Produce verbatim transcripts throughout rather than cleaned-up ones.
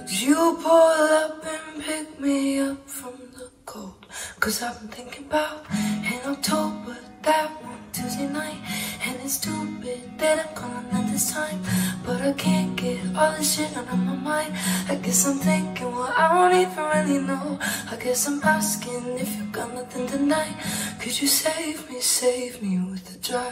You pull up and pick me up from the cold. Cause I've been thinking about in October, that one Tuesday night. And it's stupid that I'm calling at this time, but I can't get all this shit out of my mind. I guess I'm thinking, well, I don't even really know. I guess I'm asking if you got nothing tonight. Could you save me, save me with the drive?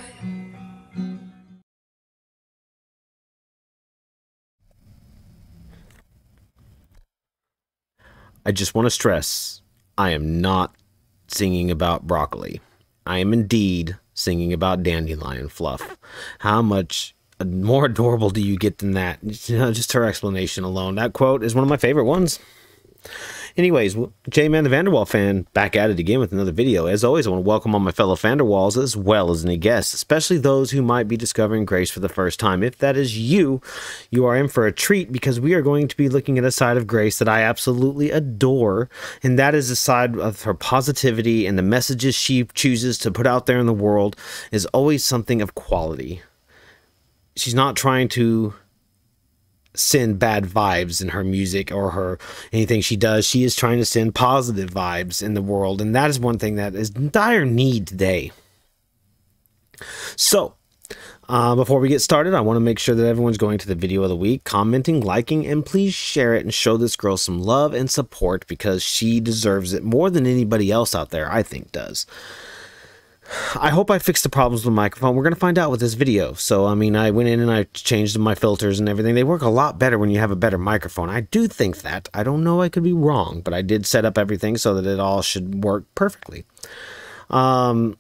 I just want to stress, I am not singing about broccoli. I am indeed singing about dandelion fluff. How much more adorable do you get than that? You know, just her explanation alone. That quote is one of my favorite ones. Anyways, J-Man the Vanderwall fan, back at it again with another video. As always, I want to welcome all my fellow Vanderwalls as well as any guests, especially those who might be discovering Grace for the first time. If that is you, you are in for a treat because we are going to be looking at a side of Grace that I absolutely adore, and that is the side of her positivity, and the messages she chooses to put out there in the world is always something of quality. She's not trying to send bad vibes in her music or her anything she does. She is trying to send positive vibes in the world, and that is one thing that is in dire need today. So uh, before we get started, I want to make sure that everyone's going to the video of the week, commenting, liking, and please share it and show this girl some love and support because she deserves it more than anybody else out there, I think, does. I hope I fixed the problems with the microphone. We're going to find out with this video. So, I mean, I went in and I changed my filters and everything. They work a lot better when you have a better microphone. I do think that. I don't know, I could be wrong, but I did set up everything so that it all should work perfectly. Um...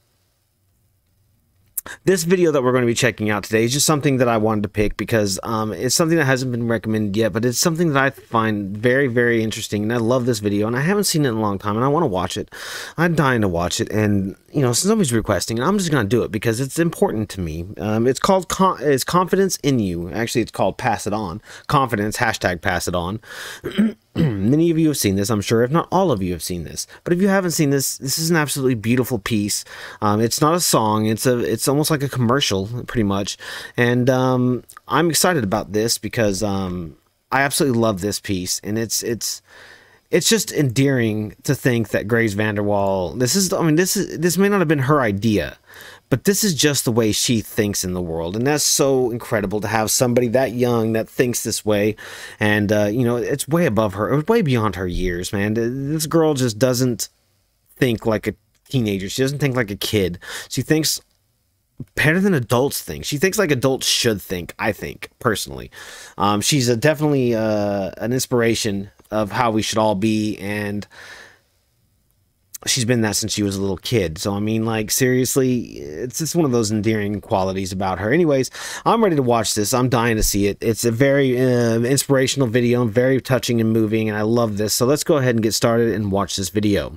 This video that we're going to be checking out today is just something that I wanted to pick because um, it's something that hasn't been recommended yet, but it's something that I find very, very interesting, and I love this video, and I haven't seen it in a long time, and I want to watch it. I'm dying to watch it, and, you know, somebody's requesting, and I'm just going to do it because it's important to me. Um, it's called Con it's Confidence in You. Actually, it's called Pass It On. Confidence, hashtag Pass It On. Many of you have seen this, I'm sure, if not all of you have seen this. But if you haven't seen this, this is an absolutely beautiful piece. Um, it's not a song, it's a it's almost like a commercial, pretty much. And um, I'm excited about this because um, I absolutely love this piece, and it's it's it's just endearing to think that Grace VanderWaal, this is I mean this is this may not have been her idea, but this is just the way she thinks in the world. And that's so incredible to have somebody that young that thinks this way. And, uh, you know, it's way above her. It's way beyond her years, man. This girl just doesn't think like a teenager. She doesn't think like a kid. She thinks better than adults think. She thinks like adults should think, I think, personally. Um, she's a, definitely uh, an inspiration of how we should all be. And she's been that since she was a little kid. So, I mean, like, seriously, it's just one of those endearing qualities about her. Anyways, I'm ready to watch this. I'm dying to see it. It's a very uh, inspirational video, very touching and moving, and I love this. So let's go ahead and get started and watch this video.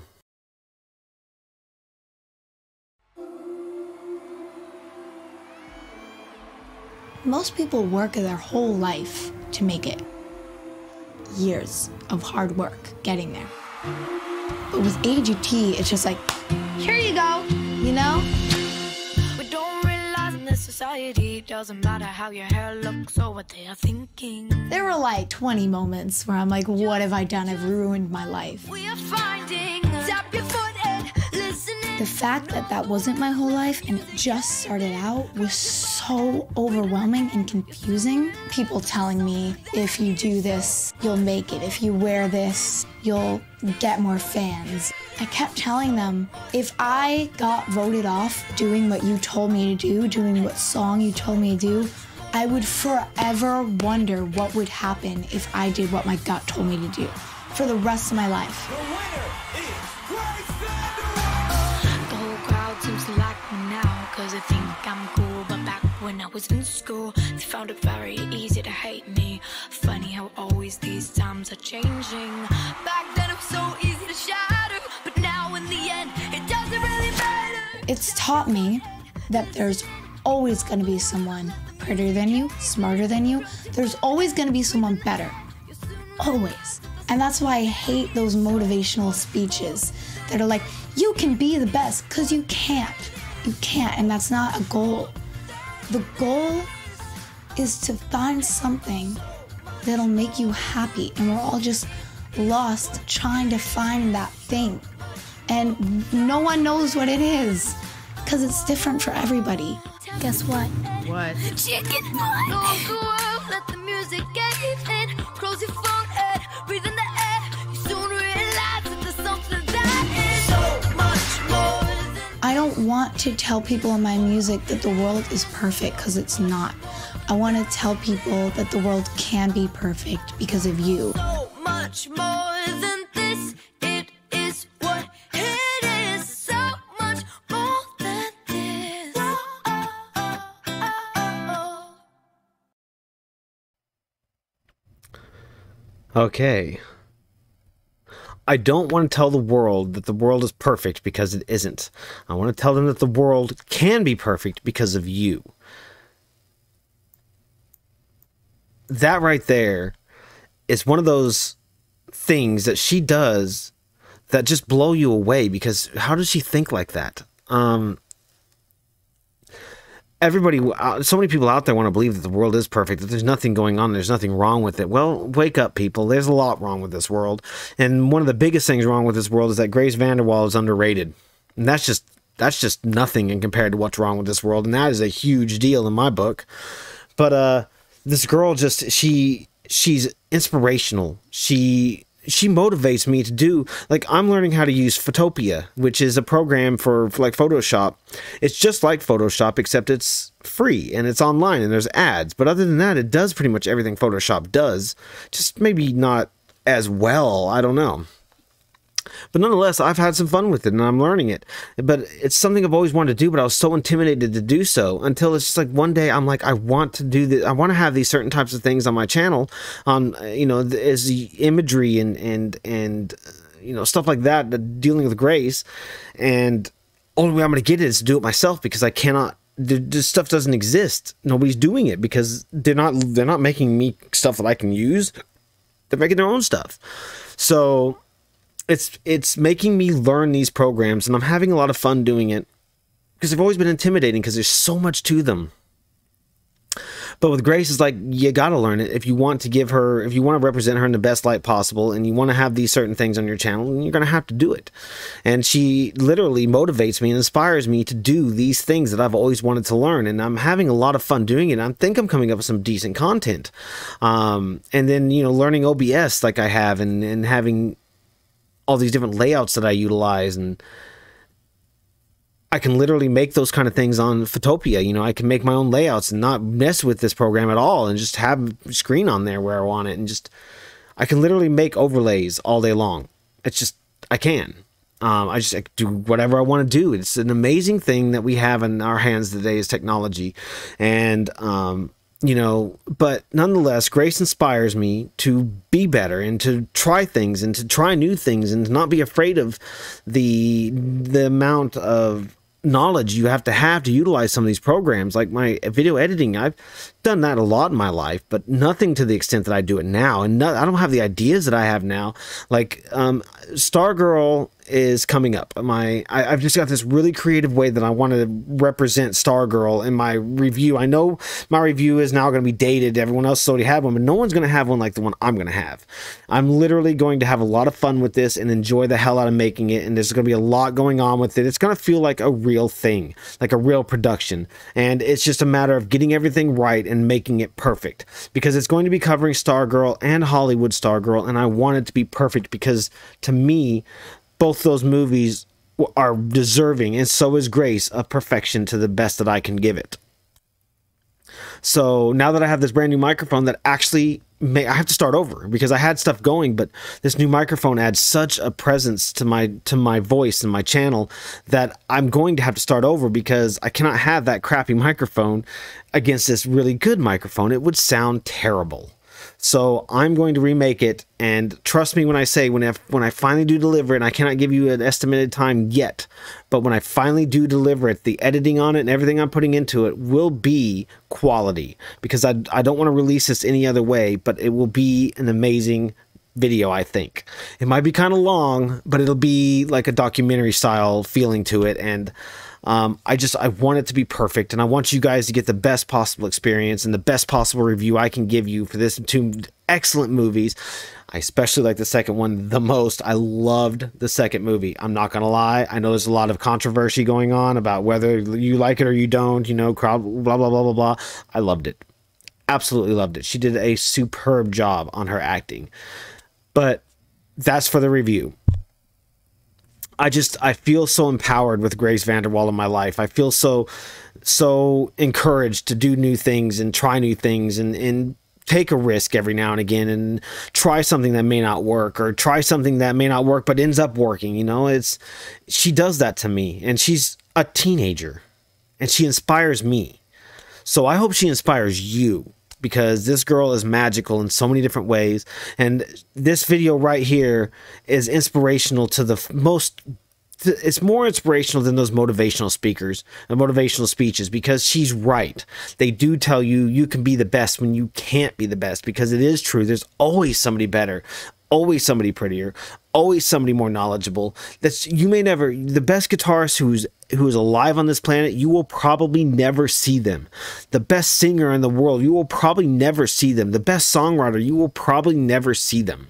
Most people work their whole life to make it. Years of hard work getting there. But with A G T, it's just like, here you go, you know? We don't realize in this society, it doesn't matter how your hair looks or what they are thinking. There were like twenty moments where I'm like, what have I done? I've ruined my life. We are finding, tap your foot and listening. The fact that that wasn't my whole life and it just started out was so overwhelming and confusing. People telling me, if you do this, you'll make it. If you wear this, you'll get more fans. I kept telling them, if I got voted off doing what you told me to do, doing what song you told me to do, I would forever wonder what would happen if I did what my gut told me to do for the rest of my life. The winner is Grace VanderWaal. The whole crowd seems to like me now, cause they think I'm cool, but back when I was in school, they found it very easy to hate me. Funny how always these times are changing. Back then it was so easy to shatter, but now in the end, it doesn't really matter. It's taught me that there's always gonna be someone prettier than you, smarter than you. There's always gonna be someone better. Always. And that's why I hate those motivational speeches that are like, you can be the best, because you can't. You can't, and that's not a goal. The goal is to find something that'll make you happy. And we're all just lost trying to find that thing. And no one knows what it is because it's different for everybody. Guess what? What? Chicken butt. Go, go out, let the music get in. Close your forehead, breathe in the air. You soon realize that there's something that is so much more than... I don't want to tell people in my music that the world is perfect because it's not. I want to tell people that the world can be perfect because of you. So much more than this. It is what it is. So much more than this. Oh, oh, oh, oh, oh. Okay. I don't want to tell the world that the world is perfect because it isn't. I want to tell them that the world can be perfect because of you. That right there is one of those things that she does that just blow you away, because how does she think like that? Um, everybody, so many people out there want to believe that the world is perfect, that there's nothing going on, there's nothing wrong with it. Well, wake up, people. There's a lot wrong with this world. And one of the biggest things wrong with this world is that Grace VanderWaal is underrated. And that's just, that's just nothing in compared to what's wrong with this world. And that is a huge deal in my book. But, uh, this girl just, she, she's inspirational. She, she motivates me to do, like, I'm learning how to use Photopea, which is a program for, for like Photoshop. It's just like Photoshop, except it's free and it's online and there's ads. But other than that, it does pretty much everything Photoshop does. Just maybe not as well. I don't know. But nonetheless, I've had some fun with it and I'm learning it. But it's something I've always wanted to do, but I was so intimidated to do so until it's just like one day I'm like, I want to do this. I want to have these certain types of things on my channel, on, you know, as the imagery and, and, and, you know, stuff like that, dealing with Grace. And only way I'm going to get it is to do it myself, because I cannot, this stuff doesn't exist. Nobody's doing it because they're not, they're not making me stuff that I can use. They're making their own stuff. So It's it's making me learn these programs, and I'm having a lot of fun doing it because they've always been intimidating because there's so much to them. But with Grace, it's like, you got to learn it if you want to give her, if you want to represent her in the best light possible, and you want to have these certain things on your channel, and you're going to have to do it. And she literally motivates me and inspires me to do these things that I've always wanted to learn. And I'm having a lot of fun doing it. I think I'm coming up with some decent content. Um, and then, you know, learning O B S like I have, and, and having all these different layouts that I utilize, and I can literally make those kind of things on Photopea. You know, I can make my own layouts and not mess with this program at all, and just have a screen on there where I want it, and just, I can literally make overlays all day long. It's just, I can. Um, I just I do whatever I want to do. It's an amazing thing that we have in our hands today is technology. And, um, you know, but nonetheless, Grace inspires me to be better and to try things and to try new things and to not be afraid of the the amount of knowledge you have to have to utilize some of these programs. Like my video editing, I've done that a lot in my life, but nothing to the extent that I do it now. And no, I don't have the ideas that I have now. Like um, Stargirl is coming up. My I, I've just got this really creative way that I want to represent Stargirl in my review. I know my review is now going to be dated. Everyone else has already had one, but no one's going to have one like the one I'm going to have. I'm literally going to have a lot of fun with this and enjoy the hell out of making it. And there's going to be a lot going on with it. It's going to feel like a real thing, like a real production. And it's just a matter of getting everything right and making it perfect, because it's going to be covering Stargirl and Hollywood Stargirl. And I want it to be perfect because, to me, both those movies are deserving, and so is Grace, of perfection to the best that I can give it. So now that I have this brand new microphone that actually may, I have to start over because I had stuff going, but this new microphone adds such a presence to my to my voice and my channel that I'm going to have to start over, because I cannot have that crappy microphone against this really good microphone. It would sound terrible. So I'm going to remake it, and trust me when I say, when I, when I finally do deliver it, and I cannot give you an estimated time yet, but when I finally do deliver it, the editing on it and everything I'm putting into it will be quality, because I, I don't want to release this any other way, but it will be an amazing video, I think. It might be kind of long, but it'll be like a documentary style feeling to it, and Um, I just, I want it to be perfect, and I want you guys to get the best possible experience and the best possible review I can give you for this two excellent movies. I especially like the second one the most. I loved the second movie. I'm not going to lie. I know there's a lot of controversy going on about whether you like it or you don't, you know, crowd, blah, blah, blah, blah, blah. I loved it. Absolutely loved it. She did a superb job on her acting. But that's for the review. I just, I feel so empowered with Grace VanderWaal in my life. I feel so, so encouraged to do new things and try new things and, and take a risk every now and again and try something that may not work, or try something that may not work but ends up working. You know, it's, she does that to me, and she's a teenager and she inspires me. So I hope she inspires you, because this girl is magical in so many different ways. And this video right here is inspirational to the most, it's more inspirational than those motivational speakers and motivational speeches, because she's right. They do tell you you can be the best when you can't be the best, because it is true. There's always somebody better, always somebody prettier, always somebody more knowledgeable. That's, you may never, the best guitarist who's who is alive on this planet, you will probably never see them. The best singer in the world, you will probably never see them. The best songwriter, you will probably never see them,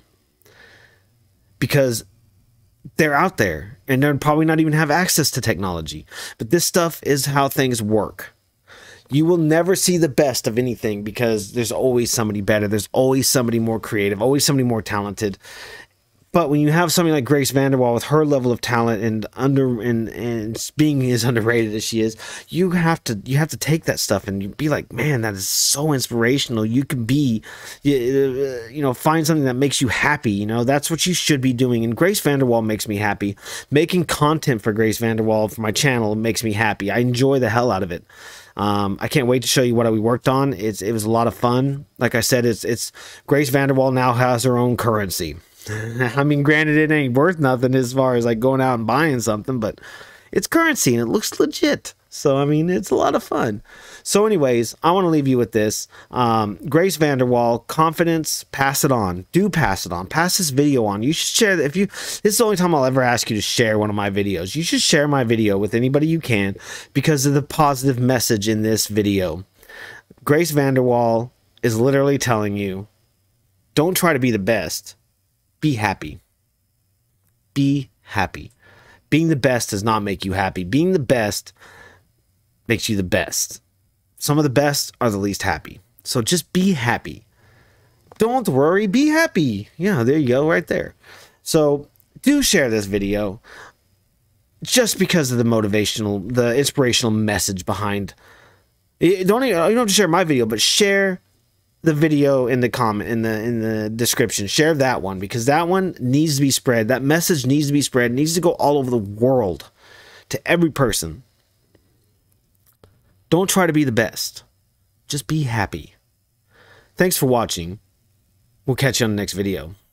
because they're out there and they're probably not even have access to technology. But this stuff is how things work. You will never see the best of anything, because there's always somebody better. There's always somebody more creative, always somebody more talented. But when you have something like Grace VanderWaal with her level of talent and under and, and being as underrated as she is, you have to you have to take that stuff and you be like, man, that is so inspirational. You can be, you, you know, find something that makes you happy. You know, that's what you should be doing. And Grace VanderWaal makes me happy. Making content for Grace VanderWaal for my channel makes me happy. I enjoy the hell out of it. Um, I can't wait to show you what we worked on. It's it was a lot of fun. Like I said, it's it's Grace VanderWaal now has her own currency. I mean, granted, it ain't worth nothing as far as like going out and buying something, but it's currency and it looks legit. So, I mean, it's a lot of fun. So anyways, I want to leave you with this. Um, Grace VanderWaal, confidence, pass it on. Do pass it on. Pass this video on. You should share. If you, this is the only time I'll ever ask you to share one of my videos. You should share my video with anybody you can, because of the positive message in this video. Grace VanderWaal is literally telling you, don't try to be the best. Be happy. Be happy. Being the best does not make you happy. Being the best makes you the best. Some of the best are the least happy. So just be happy. Don't worry, be happy. Yeah, there you go, right there. So do share this video, just because of the motivational, the inspirational message behind it. Don't even, you don't have to share my video, but share the video in the comment, in the in the description. Share that one, because that one needs to be spread. That message needs to be spread. It needs to go all over the world, to every person. Don't try to be the best. Just be happy. Thanks for watching. We'll catch you on the next video.